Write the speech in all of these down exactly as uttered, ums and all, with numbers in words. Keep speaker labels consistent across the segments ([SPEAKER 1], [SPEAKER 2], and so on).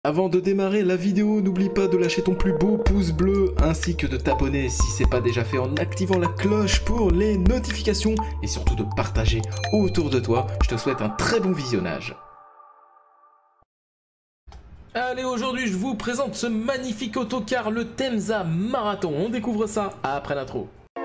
[SPEAKER 1] Avant de démarrer la vidéo, n'oublie pas de lâcher ton plus beau pouce bleu ainsi que de t'abonner si c'est pas déjà fait en activant la cloche pour les notifications et surtout de partager autour de toi. Je te souhaite un très bon visionnage. Allez, aujourd'hui je vous présente ce magnifique autocar, le Temza Marathon. On découvre ça après l'intro.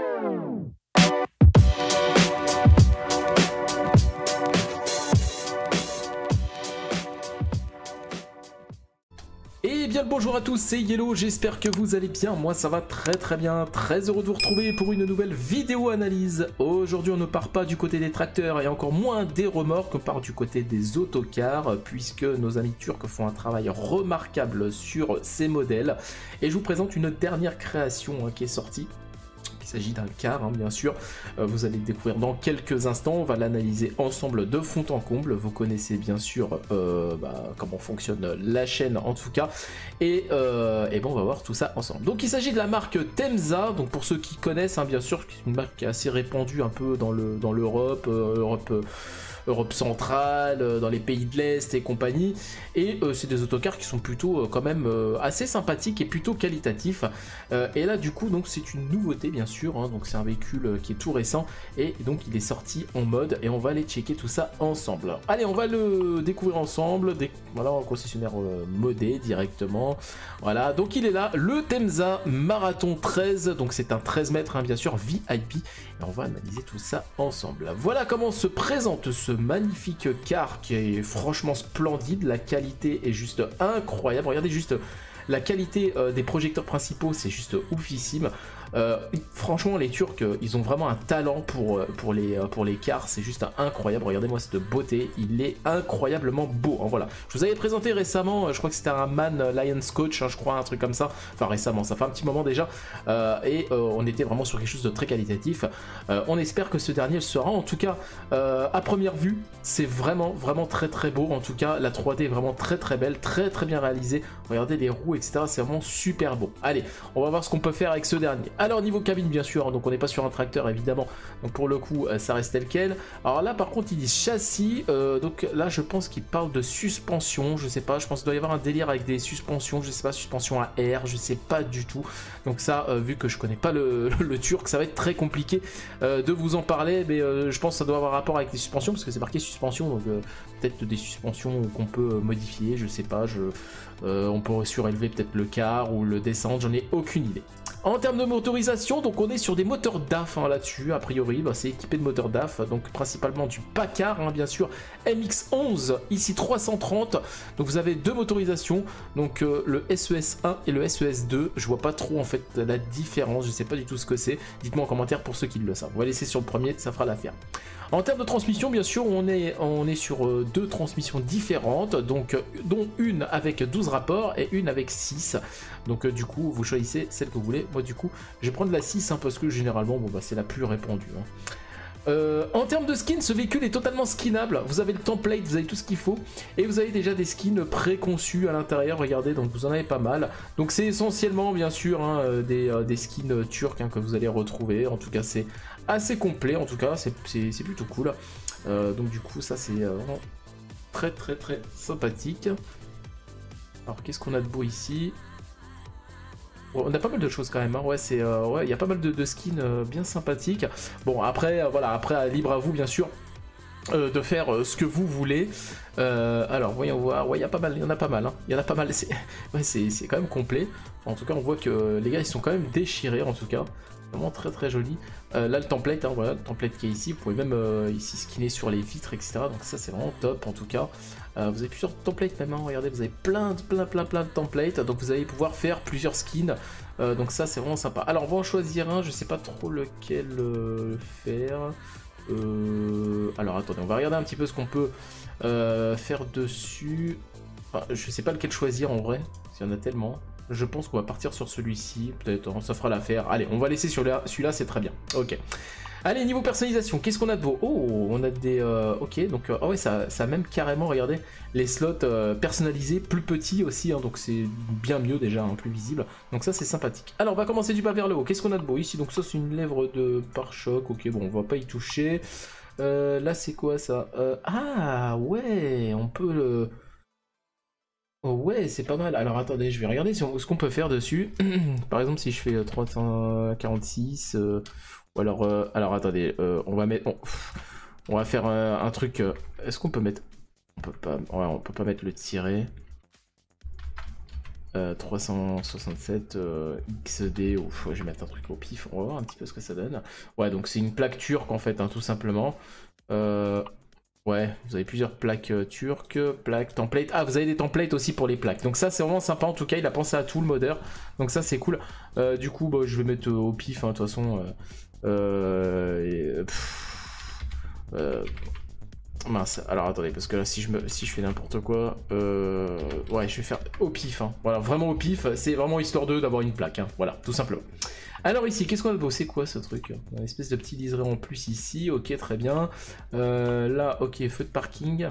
[SPEAKER 1] Et bien le bonjour à tous, c'est Yellow, j'espère que vous allez bien, moi ça va très très bien, très heureux de vous retrouver pour une nouvelle vidéo analyse. Aujourd'hui on ne part pas du côté des tracteurs et encore moins des remorques, on part du côté des autocars puisque nos amis turcs font un travail remarquable sur ces modèles. Et je vous présente une dernière création hein, qui est sortie. Il s'agit d'un car, hein, bien sûr. Euh, vous allez le découvrir dans quelques instants. On va l'analyser ensemble de fond en comble. Vous connaissez bien sûr euh, bah, comment fonctionne la chaîne en tout cas. Et, euh, et bon, on va voir tout ça ensemble. Donc il s'agit de la marque Temza. Donc pour ceux qui connaissent, hein, bien sûr, c'est une marque qui est assez répandue un peu dans le dans l'Europe, euh, Europe. Euh, Europe centrale, euh, dans les pays de l'Est et compagnie, et euh, c'est des autocars qui sont plutôt euh, quand même euh, assez sympathiques et plutôt qualitatifs. Euh, et là du coup donc c'est une nouveauté bien sûr, hein, donc c'est un véhicule euh, qui est tout récent et donc il est sorti en mode et on va aller checker tout ça ensemble. Alors, allez, on va le découvrir ensemble, Dé voilà, en concessionnaire euh, modé directement. Voilà, donc il est là, le Temza Marathon treize, donc c'est un treize mètres hein, bien sûr V I P, et on va analyser tout ça ensemble. Voilà comment se présente ce magnifique car qui est franchement splendide, la qualité est juste incroyable, regardez juste la qualité euh, des projecteurs principaux, c'est juste oufissime. Euh, franchement les Turcs ils ont vraiment un talent pour, pour, les, pour les cars, c'est juste incroyable, regardez-moi cette beauté, il est incroyablement beau hein, voilà. Je vous avais présenté récemment, je crois que c'était un Man Lions Coach, hein, je crois un truc comme ça, enfin récemment, ça fait un petit moment déjà, euh, et euh, on était vraiment sur quelque chose de très qualitatif. Euh, on espère que ce dernier le sera, en tout cas euh, à première vue c'est vraiment vraiment très très beau, en tout cas la trois D est vraiment très très belle, très très bien réalisée, regardez les roues etc, c'est vraiment super beau. Allez, on va voir ce qu'on peut faire avec ce dernier. Alors niveau cabine bien sûr, donc on n'est pas sur un tracteur évidemment, donc pour le coup ça reste tel quel. Alors là par contre ils disent châssis, euh, donc là je pense qu'ils parlent de suspension, je sais pas, je pense qu'il doit y avoir un délire avec des suspensions, je sais pas, suspension à air, je sais pas du tout. Donc ça, euh, vu que je connais pas le, le turc, ça va être très compliqué euh, de vous en parler, mais euh, je pense que ça doit avoir rapport avec les suspensions, parce que c'est marqué suspension, donc euh, peut-être des suspensions qu'on peut modifier, je sais pas, je, euh, on peut surélever peut-être le car ou le descendre, j'en ai aucune idée. En termes de motorisation, donc on est sur des moteurs D A F hein, là-dessus, a priori, bah, c'est équipé de moteurs D A F, donc principalement du Packard, hein, bien sûr, M X onze, ici trois cent trente, donc vous avez deux motorisations, donc euh, le S E S un et le S E S deux, je vois pas trop en fait la différence, je sais pas du tout ce que c'est, dites-moi en commentaire pour ceux qui le savent, on va laisser sur le premier, ça fera l'affaire. En termes de transmission, bien sûr, on est, on est sur euh, deux transmissions différentes, donc euh, dont une avec douze rapports et une avec six. Donc euh, du coup, vous choisissez celle que vous voulez. Moi, du coup, je vais prendre la six hein, parce que généralement, bon, bah, c'est la plus répandue. Hein. Euh, en termes de skin, ce véhicule est totalement skinable. Vous avez le template, vous avez tout ce qu'il faut. Et vous avez déjà des skins préconçus à l'intérieur. Regardez, donc vous en avez pas mal. Donc c'est essentiellement, bien sûr, hein, des, euh, des skins turcs hein, que vous allez retrouver. En tout cas, c'est assez complet. En tout cas, c'est plutôt cool. Euh, donc du coup, ça c'est euh, vraiment très très très sympathique. Alors, qu'est-ce qu'on a de beau ici ? On a pas mal de choses quand même, hein. Ouais, c'est, euh, ouais, il y a pas mal de, de skins euh, bien sympathiques. Bon, après, euh, voilà, après, libre à vous, bien sûr, euh, de faire euh, ce que vous voulez. Euh, alors, voyons voir, ouais, il y a pas mal, il y en a pas mal, hein. Il y en a pas mal, c'est ouais, c'est quand même complet. Enfin, en tout cas, on voit que les gars, ils sont quand même déchirés, en tout cas. Vraiment très très joli. Euh, là, le template, hein, voilà, le template qui est ici. Vous pouvez même euh, ici skinner sur les vitres, et cetera. Donc ça, c'est vraiment top, en tout cas. Euh, vous avez plusieurs templates même, hein. Regardez, vous avez plein de plein plein plein de templates, donc vous allez pouvoir faire plusieurs skins, euh, donc ça c'est vraiment sympa. Alors on va en choisir un, je sais pas trop lequel euh, faire. Euh... Alors attendez, on va regarder un petit peu ce qu'on peut euh, faire dessus. Enfin, je sais pas lequel choisir en vrai, s'il y en a tellement. Je pense qu'on va partir sur celui-ci, peut-être, ça fera l'affaire. Allez, on va laisser sur celui-là, c'est très bien. Ok. Allez, niveau personnalisation, qu'est-ce qu'on a de beau? Oh, on a des... Euh, ok, donc, euh, oh ouais, ça, ça a même carrément, regardez, les slots euh, personnalisés, plus petits aussi, hein, donc c'est bien mieux déjà, hein, plus visible. Donc ça, c'est sympathique. Alors, on va commencer du bas vers le haut. Qu'est-ce qu'on a de beau ici? Donc ça, c'est une lèvre de pare-choc. Ok, bon, on va pas y toucher. Euh, là, c'est quoi, ça? euh, Ah, ouais, on peut le... Oh ouais, c'est pas mal. Alors attendez, je vais regarder si on- ce qu'on peut faire dessus. Par exemple, si je fais euh, trois cent quarante-six, euh, ou alors, euh, alors attendez, euh, on va mettre, on, on va faire euh, un truc. euh, Est-ce qu'on peut mettre, on peut pas, ouais, on peut pas mettre le tiret. Euh, trois cent soixante-sept euh, X D, ouf, je vais mettre un truc au pif, on va voir un petit peu ce que ça donne. Ouais, donc c'est une plaque turque en fait, hein, tout simplement. Euh, ouais, vous avez plusieurs plaques euh, turques, plaques, templates. Ah, vous avez des templates aussi pour les plaques. Donc ça, c'est vraiment sympa. En tout cas, il a pensé à tout le modeur. Donc ça, c'est cool. Euh, du coup, bah, je vais mettre euh, au pif, hein, de toute façon. Euh, euh, et, pff, euh, mince, alors attendez, parce que là, si je, me, si je fais n'importe quoi, euh, ouais, je vais faire au pif. Hein. Voilà, vraiment au pif. C'est vraiment histoire d'eux d'avoir une plaque. Hein. Voilà, tout simplement. Alors ici, qu'est-ce qu'on a de beau? C'est quoi ce truc? Une espèce de petit liseré en plus ici, ok, très bien. Euh, là, ok, feu de parking.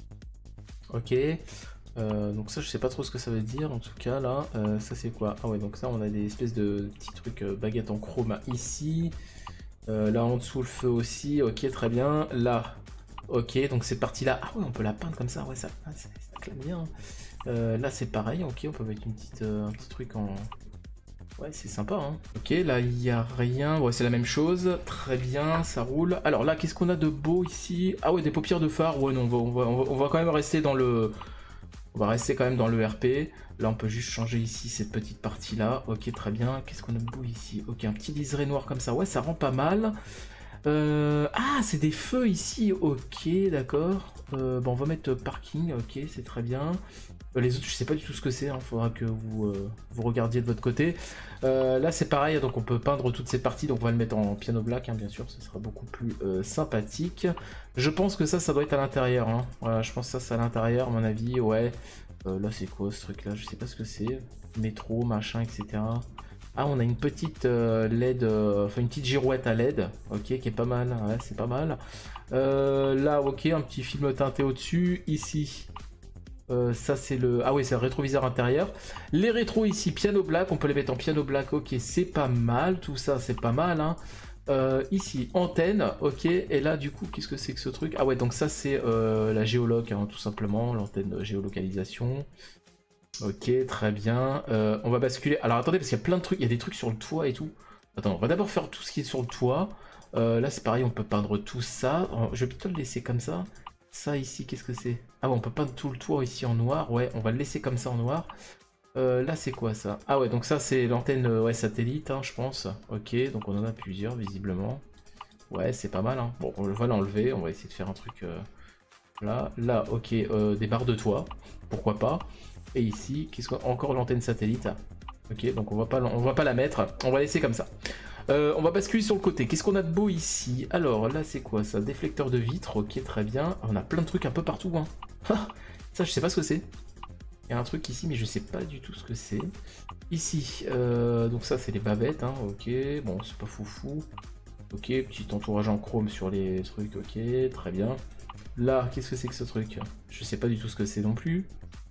[SPEAKER 1] Ok. Euh, donc ça, je sais pas trop ce que ça veut dire, en tout cas, là. Euh, ça, c'est quoi? Ah ouais, donc ça, on a des espèces de petits trucs euh, baguettes en chrome ici. Euh, là, en dessous, le feu aussi, ok, très bien. Là, ok, donc cette partie-là... Ah ouais, on peut la peindre comme ça, ouais, ça, ça, ça claque bien. Euh, là, c'est pareil, ok, on peut mettre une petite, euh, un petit truc en... Ouais, c'est sympa, hein. Ok, là, il n'y a rien. Ouais, c'est la même chose. Très bien, ça roule. Alors là, qu'est-ce qu'on a de beau ici? Ah ouais, des paupières de phare. Ouais, non, on va, on va, on va, on va quand même rester dans le... On va rester quand même dans le R P. Là, on peut juste changer ici cette petite partie-là. Ok, très bien. Qu'est-ce qu'on a de beau ici? Ok, un petit liseré noir comme ça. Ouais, ça rend pas mal. Euh... Ah, c'est des feux ici. Ok, d'accord. Euh, bon, on va mettre parking. Ok, c'est très bien. Les autres, je sais pas du tout ce que c'est, il hein. Faudra que vous, euh, vous regardiez de votre côté. Euh, là, c'est pareil, donc on peut peindre toutes ces parties, donc on va le mettre en piano black, hein, bien sûr, ce sera beaucoup plus euh, sympathique. Je pense que ça, ça doit être à l'intérieur. Hein. Voilà, je pense que ça, c'est à l'intérieur, à mon avis, ouais. Euh, là, c'est quoi ce truc-là? Je sais pas ce que c'est. Métro, machin, et cetera. Ah, on a une petite euh, L E D, euh, enfin une petite girouette à L E D, ok, qui est pas mal, ouais, c'est pas mal. Euh, là, ok, un petit film teinté au-dessus, ici. Euh, ça c'est le... Ah oui, c'est le rétroviseur intérieur. Les rétros ici, piano black, on peut les mettre en piano black, ok, c'est pas mal, tout ça c'est pas mal. Hein. Euh, ici, antenne, ok, et là du coup, qu'est-ce que c'est que ce truc? Ah ouais, donc ça c'est euh, la géoloc, hein, tout simplement, l'antenne de géolocalisation. Ok, très bien. Euh, on va basculer... Alors attendez, parce qu'il y a plein de trucs, il y a des trucs sur le toit et tout. Attends, on va d'abord faire tout ce qui est sur le toit. Euh, là c'est pareil, on peut peindre tout ça. Je vais plutôt le laisser comme ça. Ça ici, qu'est-ce que c'est? Ah ouais, on peut peindre tout le toit ici en noir. Ouais, on va le laisser comme ça en noir. Euh, là, c'est quoi ça? Ah ouais, donc ça, c'est l'antenne ouais, satellite, hein, je pense. Ok, donc on en a plusieurs, visiblement. Ouais, c'est pas mal. Hein. Bon, on va l'enlever. On va essayer de faire un truc euh, là. Là, ok, euh, des barres de toit. Pourquoi pas? Et ici, qu'est-ce qu'on... Encore l'antenne satellite. Ok, donc on va pas, on va pas la mettre. On va laisser comme ça. Euh, on va basculer sur le côté. Qu'est-ce qu'on a de beau ici? Alors là, c'est quoi ça? Déflecteur de vitre. Ok, très bien. On a plein de trucs un peu partout. Hein. Ça, je sais pas ce que c'est. Il y a un truc ici, mais je sais pas du tout ce que c'est. Ici, euh, donc ça, c'est les bavettes. Hein. Ok, bon, c'est pas foufou. Ok, petit entourage en chrome sur les trucs. Ok, très bien. Là, qu'est-ce que c'est que ce truc? Je sais pas du tout ce que c'est non plus.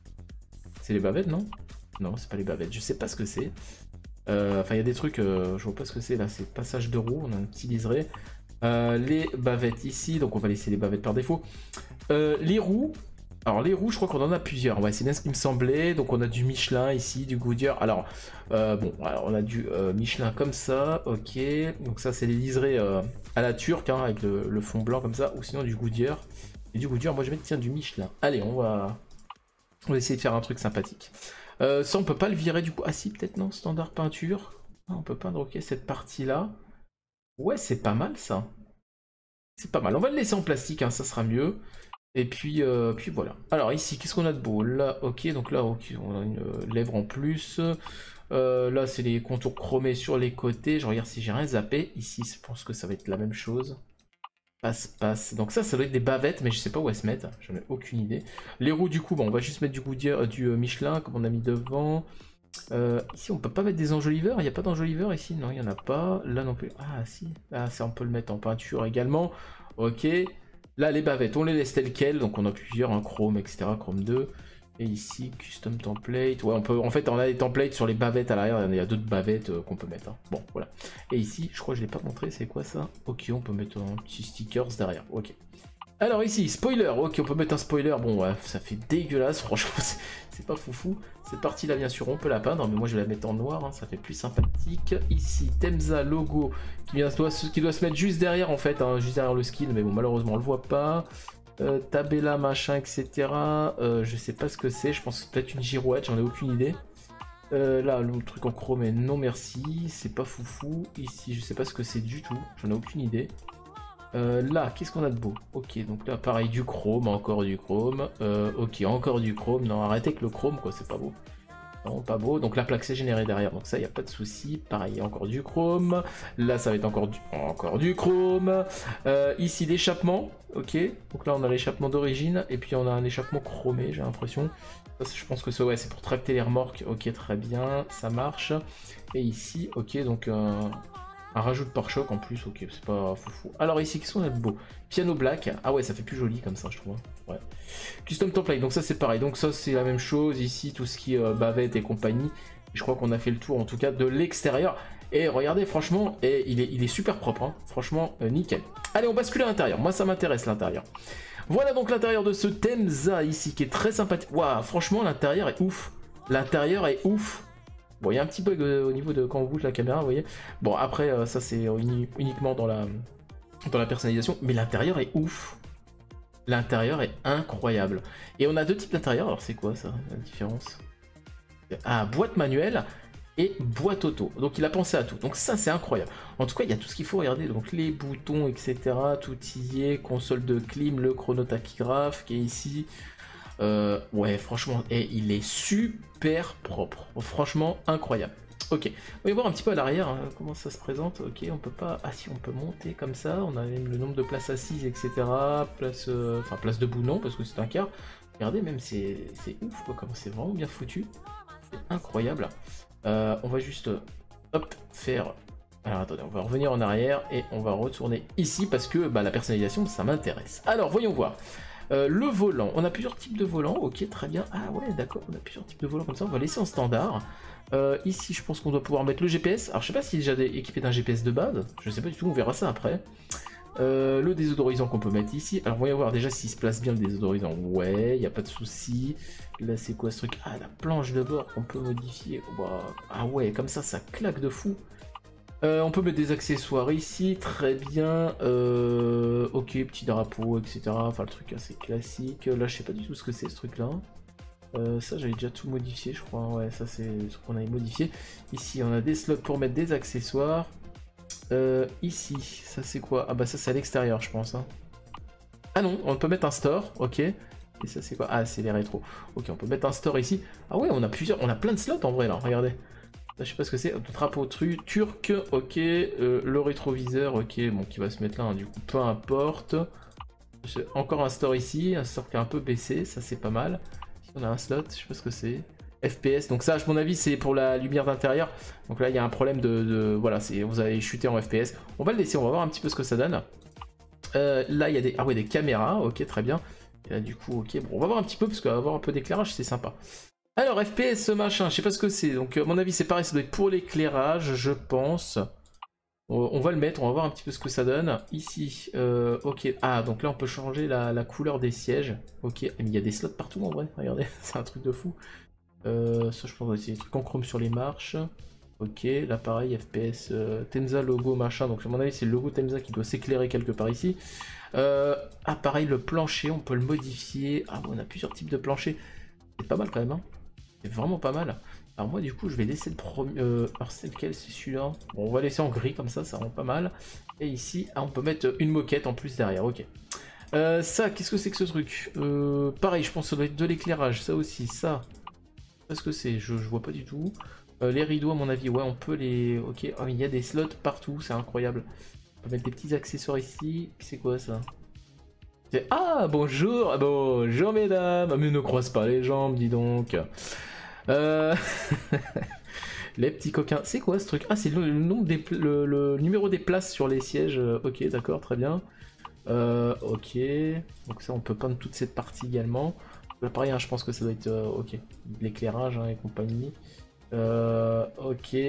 [SPEAKER 1] C'est les bavettes, non? Non, c'est pas les bavettes. Je sais pas ce que c'est. Enfin, euh, il y a des trucs, euh, je vois pas ce que c'est là, c'est passage de roue, on a un petit liseré. Euh, les bavettes ici, donc on va laisser les bavettes par défaut. Euh, les roues, alors les roues, je crois qu'on en a plusieurs, ouais, c'est bien ce qui me semblait. Donc on a du Michelin ici, du Goodyear. Alors, euh, bon, alors on a du euh, Michelin comme ça, ok. Donc ça, c'est les liserés euh, à la turque, hein, avec le, le fond blanc comme ça, ou sinon du Goodyear. Et du Goodyear, moi je vais mettre, tiens, du Michelin. Allez, on va, on va essayer de faire un truc sympathique. Euh, ça on peut pas le virer du coup. Ah si, peut-être non, standard peinture. Ah, on peut peindre ok cette partie là. Ouais, c'est pas mal ça. C'est pas mal. On va le laisser en plastique, hein, ça sera mieux. Et puis, euh, puis voilà. Alors ici, qu'est-ce qu'on a de beau? Là, ok, donc là, ok, on a une lèvre en plus. Euh, là, c'est les contours chromés sur les côtés. Je regarde si j'ai rien zappé. Ici, je pense que ça va être la même chose. Passe, passe. Donc ça, ça doit être des bavettes, mais je sais pas où elles se mettent. J'en ai aucune idée. Les roues, du coup, bon, on va juste mettre du Goodyear, euh, du euh, Michelin, comme on a mis devant. Euh, ici, on peut pas mettre des enjoliveurs. Il n'y a pas d'enjoliveurs ici. Non, il n'y en a pas. Là non plus. Ah, si. Ah, ça, on peut le mettre en peinture également. Ok. Là, les bavettes, on les laisse telles quelles. Donc, on a plusieurs, un chrome, et cetera. Chrome deux. Et ici, custom template. Ouais, on peut. En fait, on a des templates sur les bavettes à l'arrière. Il y a d'autres bavettes euh, qu'on peut mettre. Hein. Bon, voilà. Et ici, je crois que je l'ai pas montré. C'est quoi ça? Ok, on peut mettre un petit stickers derrière. Ok. Alors ici, spoiler, ok, on peut mettre un spoiler, bon ouais, ça fait dégueulasse, franchement, c'est pas foufou. Cette partie là, bien sûr, on peut la peindre, mais moi je vais la mettre en noir, hein, ça fait plus sympathique. Ici, Temza logo, qui, vient, doit, qui doit se mettre juste derrière en fait, hein, juste derrière le skin, mais bon, malheureusement on le voit pas. Euh, Tabella, machin, et cetera. Euh, je sais pas ce que c'est, je pense que c'est peut-être une girouette, j'en ai aucune idée. Euh, là, le truc en chrome, mais non merci, c'est pas foufou. Ici, je sais pas ce que c'est du tout, j'en ai aucune idée. Euh, là, qu'est-ce qu'on a de beau? Ok, donc là, pareil, du chrome, encore du chrome. Euh, ok, encore du chrome. Non, arrêtez avec le chrome, quoi, c'est pas beau. Non, pas beau. Donc la plaque s'est générée derrière, donc ça, il n'y a pas de souci. Pareil, encore du chrome. Là, ça va être encore du, encore du chrome. Euh, ici, l'échappement. Ok, donc là, on a l'échappement d'origine. Et puis, on a un échappement chromé, j'ai l'impression. Ça, je pense que c'est ouais, c'est pour tracter les remorques. Ok, très bien, ça marche. Et ici, ok, donc... Euh... un rajout de pare-choc en plus, ok, c'est pas foufou. Alors ici, qu'est-ce qu'on a de beau? Piano black, ah ouais, ça fait plus joli comme ça, je trouve. Ouais. Custom template, donc ça c'est pareil. Donc ça c'est la même chose, ici, tout ce qui est euh, bavette et compagnie. Je crois qu'on a fait le tour, en tout cas, de l'extérieur. Et regardez, franchement, et il, est, il est super propre, hein. Franchement, euh, nickel. Allez, on bascule à l'intérieur, moi ça m'intéresse l'intérieur. Voilà donc l'intérieur de ce Temza ici, qui est très sympathique. Waouh, franchement, l'intérieur est ouf. L'intérieur est ouf. Bon, il y a un petit bug au niveau de quand on bouge la caméra, vous voyez. Bon, après, euh, ça c'est uni uniquement dans la, dans la personnalisation, mais l'intérieur est ouf. L'intérieur est incroyable. Et on a deux types d'intérieur, alors c'est quoi ça, la différence? Ah, boîte manuelle et boîte auto. Donc il a pensé à tout, donc ça c'est incroyable. En tout cas, il y a tout ce qu'il faut, regardez, donc les boutons, et cetera. Tout y est, console de clim, le chronotachygraphe qui est ici. Euh, ouais, franchement, et il est super propre. Franchement, incroyable. Ok, on va voir un petit peu à l'arrière hein, comment ça se présente. Ok, on peut pas... Ah si, on peut monter comme ça. On a même le nombre de places assises, et cetera. Place... Euh... Enfin, place debout, non, parce que c'est un quart. Regardez, même, c'est ouf, quoi, comme c'est vraiment bien foutu. C'est incroyable. Euh, on va juste, hop, faire... Alors, attendez, on va revenir en arrière et on va retourner ici parce que bah, la personnalisation, ça m'intéresse. Alors, voyons voir. Euh, le volant, on a plusieurs types de volants, ok très bien, ah ouais d'accord, on a plusieurs types de volants comme ça, on va laisser en standard. Euh, ici je pense qu'on doit pouvoir mettre le G P S, alors je sais pas s'il est déjà équipé d'un G P S de base, je sais pas du tout, on verra ça après. Euh, le désodorisant qu'on peut mettre ici, alors voyons voir déjà s'il se place bien le désodorisant, ouais, il n'y a pas de souci. Là c'est quoi ce truc? Ah la planche de bord qu'on peut modifier, wow. Ah ouais comme ça ça claque de fou. Euh, on peut mettre des accessoires ici, très bien. Euh, ok, petit drapeau, et cetera. Enfin, le truc assez classique. Là, je sais pas du tout ce que c'est ce truc-là. Euh, ça, j'avais déjà tout modifié, je crois. Ouais, ça, c'est ce qu'on avait modifié. Ici, on a des slots pour mettre des accessoires. Euh, ici, ça, c'est quoi? Ah, bah, ça, c'est à l'extérieur, je pense. Hein. Ah non, on peut mettre un store, ok. Et ça, c'est quoi? Ah, c'est les rétros. Ok, on peut mettre un store ici. Ah ouais, on a plusieurs, on a plein de slots en vrai, là, regardez. Je sais pas ce que c'est, drapeau turc, ok, euh, le rétroviseur, ok, bon, qui va se mettre là, hein, du coup, peu importe. Encore un store ici, un store qui est un peu baissé, ça c'est pas mal. Ici, on a un slot, je sais pas ce que c'est. F P S, donc ça, à mon avis, c'est pour la lumière d'intérieur. Donc là, il y a un problème de, de voilà, vous avez chuté en F P S. On va le laisser, on va voir un petit peu ce que ça donne. Euh, là, il y a des, ah ouais, des caméras, ok, très bien. Et là, du coup, ok, bon, on va voir un petit peu, parce qu'avoir un peu d'éclairage, c'est sympa. Alors, F P S machin, je sais pas ce que c'est, donc à mon avis c'est pareil, ça doit être pour l'éclairage, je pense. On va le mettre, on va voir un petit peu ce que ça donne. Ici, euh, ok, ah donc là on peut changer la, la couleur des sièges. Ok, mais il y a des slots partout en vrai, regardez, c'est un truc de fou. Euh, ça je pense que c'est des trucs en chrome sur les marches. Ok, là pareil, F P S, euh, Temza logo machin, donc à mon avis c'est le logo Temza qui doit s'éclairer quelque part ici. Euh, ah pareil, le plancher, on peut le modifier. Ah bon, on a plusieurs types de planchers, c'est pas mal quand même, hein. C'est vraiment pas mal. Alors moi du coup je vais laisser le premier... Euh, alors c'est lequel? C'est celui-là. Bon, on va laisser en gris comme ça, ça rend pas mal. Et ici, ah, on peut mettre une moquette en plus derrière, ok. Euh, ça, qu'est-ce que c'est que ce truc? euh, Pareil, je pense que ça doit être de l'éclairage, ça aussi, ça. Qu'est-ce que c'est? je, je vois pas du tout. Euh, les rideaux à mon avis, ouais on peut les... Ok, oh, il y a des slots partout, c'est incroyable. On peut mettre des petits accessoires ici. C'est quoi ça? Ah bonjour, bonjour mesdames, mais ne croise pas les jambes, dis donc. Euh... les petits coquins, c'est quoi ce truc? Ah c'est le, le, nombre des, le, le numéro des places sur les sièges, ok d'accord, très bien. Euh, ok, donc ça on peut peindre toute cette partie également. Là pareil, hein, je pense que ça doit être, euh, ok, l'éclairage hein, et compagnie. Euh, ok,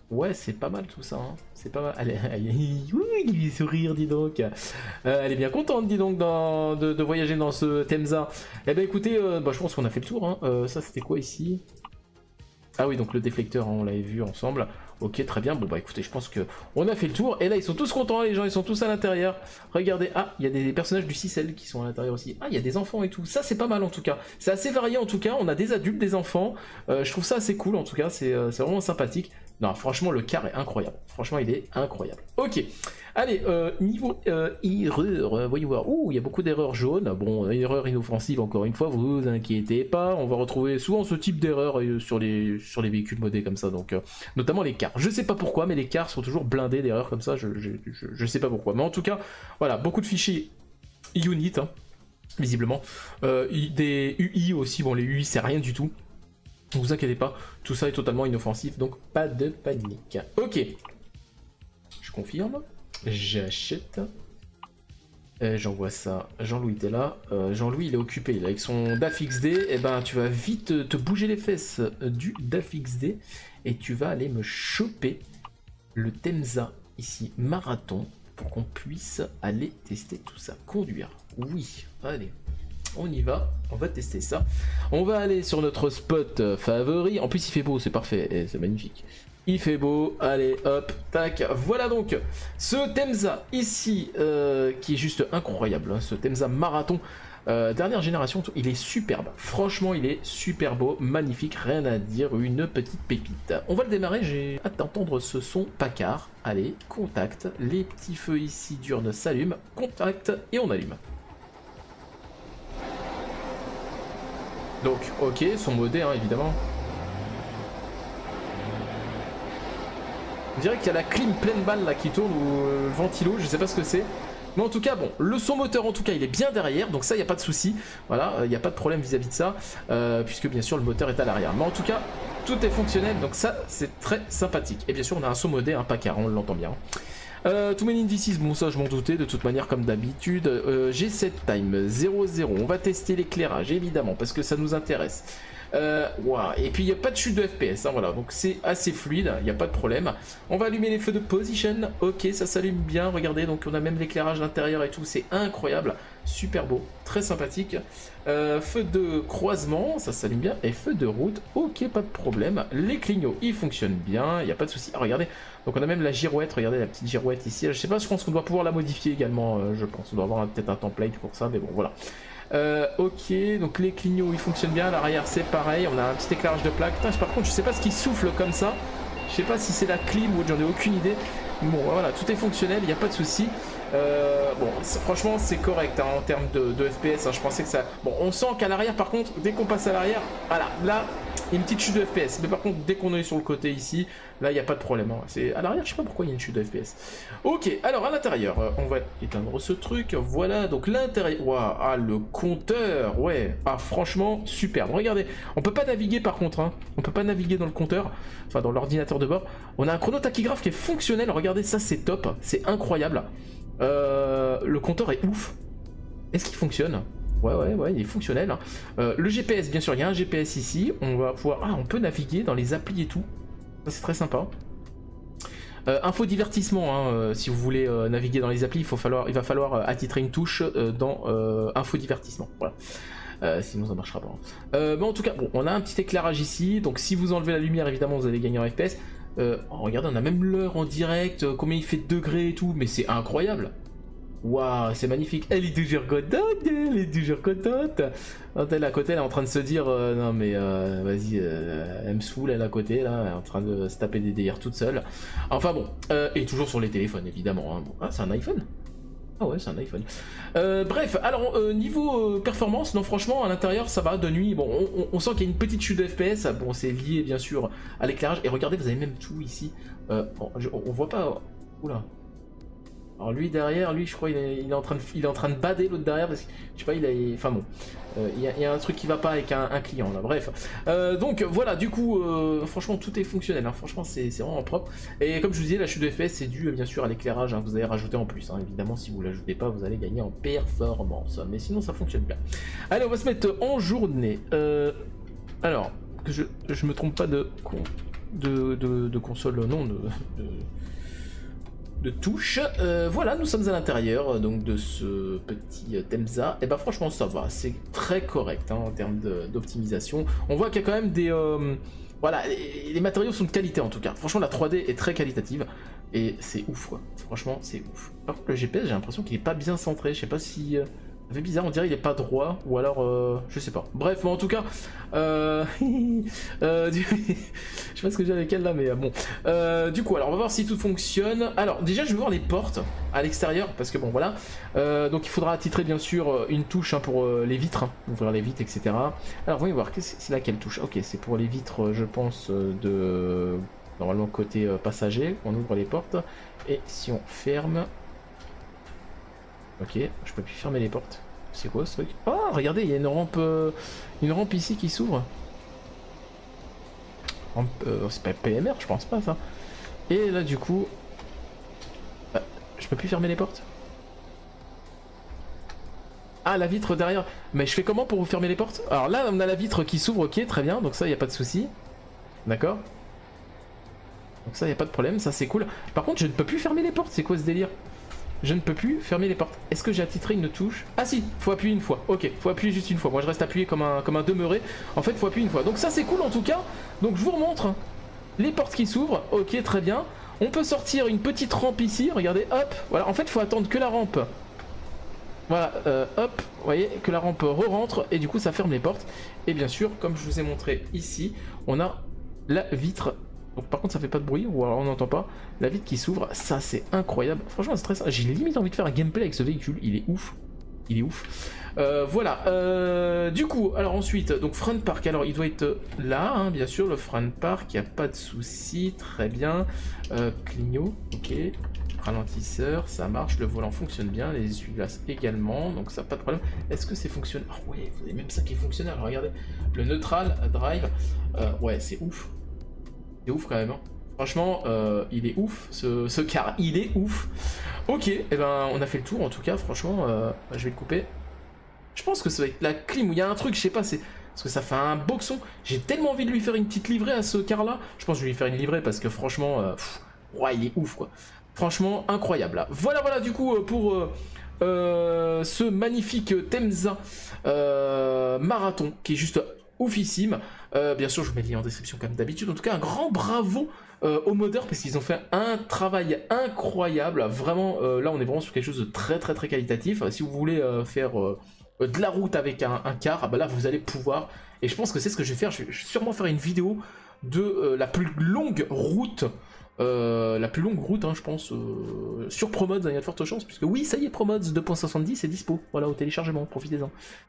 [SPEAKER 1] Ouais, c'est pas mal tout ça, hein. C'est pas mal. Allez, allez, oui, sourire, dis donc. Euh, elle est bien contente, dis donc, dans, de, de voyager dans ce Temza. Eh ben écoutez, euh, bah, je pense qu'on a fait le tour, hein. Euh, ça, c'était quoi ici? Ah oui, donc le déflecteur, hein, on l'avait vu ensemble. Ok, très bien. Bon bah écoutez, je pense que on a fait le tour. Et là, ils sont tous contents, les gens, ils sont tous à l'intérieur. Regardez, ah, il y a des personnages du six L qui sont à l'intérieur aussi. Ah, il y a des enfants et tout. Ça, c'est pas mal en tout cas. C'est assez varié en tout cas. On a des adultes, des enfants. Euh, je trouve ça assez cool en tout cas. C'est euh, vraiment sympathique. Non, franchement, le car est incroyable. Franchement, il est incroyable. Ok. Allez, euh, niveau euh, erreur, euh, voyons voir. Ouh, il y a beaucoup d'erreurs jaunes. Bon, erreur inoffensive, encore une fois, vous vous inquiétez pas. On va retrouver souvent ce type d'erreur euh, sur, les, sur les véhicules modés comme ça. Donc, euh, notamment les cars. Je sais pas pourquoi, mais les cars sont toujours blindés d'erreurs comme ça. Je, je, je, je sais pas pourquoi. Mais en tout cas, voilà, beaucoup de fichiers unit, hein, visiblement. Euh, des U I aussi. Bon, les U I, c'est rien du tout. Ne vous inquiétez pas, tout ça est totalement inoffensif, donc pas de panique. Ok, je confirme, j'achète, euh, j'envoie ça, Jean-Louis t'es là, euh, Jean-Louis il est occupé, il est avec son D A F X D, et eh ben tu vas vite te bouger les fesses du D A F X D, et tu vas aller me choper le Temza, ici, marathon, pour qu'on puisse aller tester tout ça, conduire, oui, allez. On y va, on va tester ça. On va aller sur notre spot favori. En plus, il fait beau, c'est parfait, c'est magnifique. Il fait beau, allez, hop, tac. Voilà donc ce Temza ici, euh, qui est juste incroyable. Hein, ce Temza marathon, euh, dernière génération, il est superbe. Franchement, il est super beau, magnifique, rien à dire, une petite pépite. On va le démarrer, j'ai hâte d'entendre ce son Packard. Allez, contact, les petits feux ici d'urne s'allument, contact, et on allume. Donc, ok, son modé, hein, évidemment. On dirait qu'il y a la clim pleine balle là qui tourne, ou euh, le ventilo, je sais pas ce que c'est. Mais en tout cas, bon, le son moteur en tout cas, il est bien derrière, donc ça, il n'y a pas de souci. Voilà, il euh, n'y a pas de problème vis-à-vis de ça, euh, puisque bien sûr, le moteur est à l'arrière. Mais en tout cas, tout est fonctionnel, donc ça, c'est très sympathique. Et bien sûr, on a un son modé, un Packard, on l'entend bien. Euh, Too Many Indices, bon ça je m'en doutais, de toute manière comme d'habitude. euh, G sept time zéro zéro, on va tester l'éclairage évidemment parce que ça nous intéresse. Euh, wow. Et puis il n'y a pas de chute de F P S, hein, voilà, donc c'est assez fluide, il n'y a pas de problème. On va allumer les feux de position, ok, ça s'allume bien, regardez, donc on a même l'éclairage d'intérieur et tout, c'est incroyable, super beau, très sympathique. Euh, feu de croisement, ça s'allume bien, et feu de route, ok, pas de problème. Les clignots, ils fonctionnent bien, il n'y a pas de souci. Ah, regardez, donc on a même la girouette, regardez la petite girouette ici, je sais pas, je pense qu'on doit pouvoir la modifier également, euh, je pense, on doit avoir peut-être un template pour ça, mais bon, voilà. Euh, ok, donc les clignots ils fonctionnent bien, à l'arrière c'est pareil, on a un petit éclairage de plaque. Putain, par contre je sais pas ce qui souffle comme ça, je sais pas si c'est la clim ou j'en ai aucune idée. Bon voilà, tout est fonctionnel, il n'y a pas de souci. Euh, bon, franchement c'est correct hein, en termes de, de F P S, hein, je pensais que ça... Bon, on sent qu'à l'arrière par contre, dès qu'on passe à l'arrière, voilà, là, il y a une petite chute de F P S. Mais par contre, dès qu'on est sur le côté ici, là, il n'y a pas de problème. Hein. C'est à l'arrière, je sais pas pourquoi il y a une chute de F P S. Ok, alors à l'intérieur, euh, on va éteindre ce truc, voilà, donc l'intérieur... Waouh, ah, le compteur, ouais, ah, franchement, superbe. Regardez, on peut pas naviguer par contre, hein. On peut pas naviguer dans le compteur, enfin dans l'ordinateur de bord. On a un chronotachygraphe qui est fonctionnel, regardez, ça c'est top, c'est incroyable. Euh, le compteur est ouf. Est-ce qu'il fonctionne? Ouais, ouais, ouais, il est fonctionnel. Euh, le G P S, bien sûr, il y a un G P S ici. On va pouvoir... Ah, on peut naviguer dans les applis et tout. Ça, c'est très sympa. Euh, info divertissement, hein, euh, si vous voulez euh, naviguer dans les applis, il, faut falloir, il va falloir euh, attitrer une touche euh, dans euh, info divertissement. Voilà. Euh, sinon ça marchera pas. Euh, mais en tout cas, bon, on a un petit éclairage ici. Donc si vous enlevez la lumière, évidemment, vous allez gagner en F P S. Euh, oh, regardez, on a même l'heure en direct, euh, combien il fait de degrés et tout, mais c'est incroyable. Waouh, c'est magnifique. Elle est toujours contente, elle est toujours contente. Quand elle est à côté, elle est en train de se dire euh, non mais euh, vas-y, euh, elle me saoule, elle est à côté là, elle est en train de se taper des délires toute seule. Enfin bon, euh, et toujours sur les téléphones évidemment. Hein. Bon. Ah, c'est un iPhone. Ah ouais, c'est un iPhone. Euh, bref, alors euh, niveau euh, performance, non franchement à l'intérieur ça va de nuit. Bon, on, on sent qu'il y a une petite chute de F P S. Bon, c'est lié bien sûr à l'éclairage. Et regardez, vous avez même tout ici. Euh, on, on voit pas. Oula. Alors lui derrière, lui je crois il est, il est en train de, il est en train de bader l'autre derrière parce que je sais pas, il a, enfin bon, euh, il, y a, il y a un truc qui va pas avec un, un client là. Bref, euh, donc voilà, du coup, euh, franchement tout est fonctionnel. Hein, franchement c'est vraiment propre. Et comme je vous disais, la chute de F P S c'est dû bien sûr à l'éclairage. Hein, vous allez rajouter en plus. Hein, évidemment, si vous l'ajoutez pas, vous allez gagner en performance. Mais sinon ça fonctionne bien. Allez, on va se mettre en journée. Euh, alors que je je me trompe pas de con. de, de, de console, non, de, de, de touche. Euh, voilà, nous sommes à l'intérieur donc de ce petit Temza. Et bah franchement ça va, c'est très correct hein, en termes d'optimisation. On voit qu'il y a quand même des... Euh, voilà, les, les matériaux sont de qualité en tout cas. Franchement la trois D est très qualitative. Et c'est ouf quoi, franchement c'est ouf. Par contre le G P S j'ai l'impression qu'il est pas bien centré, je sais pas si... Euh... Ça fait bizarre, on dirait il est pas droit, ou alors, euh, je sais pas. Bref, mais en tout cas, euh, euh, du... je sais pas ce que j'ai avec elle là, mais euh, bon. Euh, du coup, alors on va voir si tout fonctionne. Alors déjà, je vais voir les portes à l'extérieur, parce que bon, voilà. Euh, donc il faudra attitrer bien sûr une touche hein, pour euh, les vitres, hein, ouvrir les vitres, et cetera. Alors voyons voir, c'est laquelle touche? Ok, c'est pour les vitres, je pense, de normalement côté euh, passager. On ouvre les portes, et si on ferme. Ok, je peux plus fermer les portes. C'est quoi ce truc? Oh, regardez, il y a une rampe, euh, une rampe ici qui s'ouvre. Euh, c'est pas P M R, je pense pas ça. Et là, du coup, euh, je peux plus fermer les portes. Ah, la vitre derrière. Mais je fais comment pour vous fermer les portes? Alors là, on a la vitre qui s'ouvre. Ok, très bien. Donc ça, il y a pas de souci. D'accord. Donc ça, il y a pas de problème. Ça, c'est cool. Par contre, je ne peux plus fermer les portes. C'est quoi ce délire? Je ne peux plus fermer les portes. Est-ce que j'ai attitré une touche? Ah si, faut appuyer une fois. Ok, faut appuyer juste une fois. Moi je reste appuyé comme un, comme un demeuré. En fait, faut appuyer une fois. Donc ça c'est cool en tout cas. Donc je vous remontre les portes qui s'ouvrent. Ok, très bien. On peut sortir une petite rampe ici. Regardez, hop. Voilà, en fait, faut attendre que la rampe. Voilà, euh, hop. Vous voyez, que la rampe re-rentre. Et du coup, ça ferme les portes. Et bien sûr, comme je vous ai montré ici, on a la vitre. Donc par contre ça fait pas de bruit, ou alors on n'entend pas. La vitre qui s'ouvre, ça c'est incroyable. Franchement c'est très simple. J'ai limite envie de faire un gameplay avec ce véhicule, il est ouf. Il est ouf. Euh, voilà. Euh, du coup, alors ensuite, donc front park, alors il doit être là, hein, bien sûr, le front park, il n'y a pas de souci, très bien. Euh, clignot, ok. Ralentisseur, ça marche, le volant fonctionne bien, les essuie-glaces également, donc ça pas de problème. Est-ce que c'est fonctionnel? Ah ouais, vous avez même ça qui est fonctionnel, regardez. Le neutral, drive, euh, ouais c'est ouf. C'est ouf quand même, hein. Franchement, euh, il est ouf, ce, ce car, il est ouf. Ok, et eh ben on a fait le tour en tout cas, franchement, euh, je vais le couper. Je pense que ça va être la clim, où il y a un truc, je sais pas, c'est... Parce que ça fait un boxon. J'ai tellement envie de lui faire une petite livrée à ce car-là. Je pense que je vais lui faire une livrée parce que franchement, euh, pff, ouais, il est ouf quoi. Franchement, incroyable là. Voilà, voilà, du coup, pour euh, euh, ce magnifique Temza euh, marathon qui est juste oufissime. Euh, bien sûr, je vous mets le lien en description comme d'habitude. En tout cas, un grand bravo euh, aux modeurs parce qu'ils ont fait un travail incroyable. Vraiment, euh, là, on est vraiment sur quelque chose de très, très, très qualitatif. Si vous voulez euh, faire euh, de la route avec un, un car, bah là, vous allez pouvoir. Et je pense que c'est ce que je vais faire. Je vais sûrement faire une vidéo de euh, la plus longue route. Euh, la plus longue route, hein, je pense, euh, sur Promods, il y a de fortes chances, puisque oui, ça y est, Promods deux point soixante-dix est dispo, voilà, au téléchargement, profitez-en.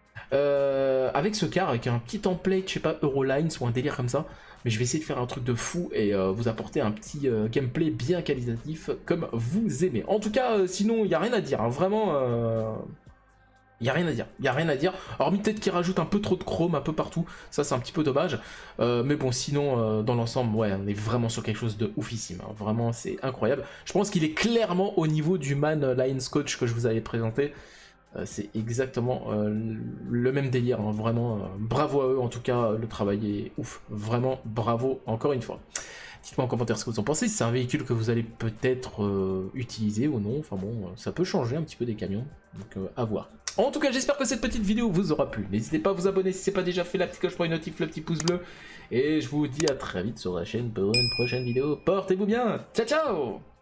[SPEAKER 1] Euh, avec ce car, avec un petit template, je sais pas, Eurolines ou un délire comme ça, mais je vais essayer de faire un truc de fou et euh, vous apporter un petit euh, gameplay bien qualitatif, comme vous aimez. En tout cas, euh, sinon, il n'y a rien à dire, hein, vraiment... Euh... Il n'y a rien à dire, il n'y a rien à dire, hormis peut-être qu'il rajoute un peu trop de chrome un peu partout, ça c'est un petit peu dommage, euh, mais bon sinon euh, dans l'ensemble, ouais, on est vraiment sur quelque chose de oufissime, hein. Vraiment c'est incroyable. Je pense qu'il est clairement au niveau du Man Lions Coach que je vous avais présenté, euh, c'est exactement euh, le même délire, hein. Vraiment, euh, bravo à eux en tout cas, le travail est ouf, vraiment bravo encore une fois. Dites-moi en commentaire ce que vous en pensez, si c'est un véhicule que vous allez peut-être euh, utiliser ou non, enfin bon, ça peut changer un petit peu des camions, donc euh, à voir. En tout cas, j'espère que cette petite vidéo vous aura plu. N'hésitez pas à vous abonner si ce n'est pas déjà fait, la petite cloche pour une notif, le petit pouce bleu. Et je vous dis à très vite sur la chaîne pour une prochaine vidéo. Portez-vous bien. Ciao, ciao!